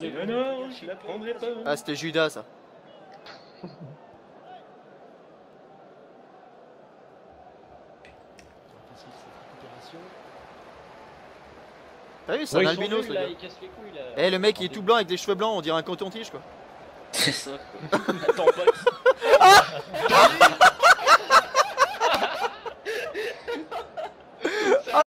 Non, je la prendrai pas. Ah, c'était Judas ça. T'as vu, c'est un albinos le gars. Eh, le mec il est tout blanc avec des cheveux blancs, on dirait un coton-tige quoi. C'est ça quoi. Attends pas que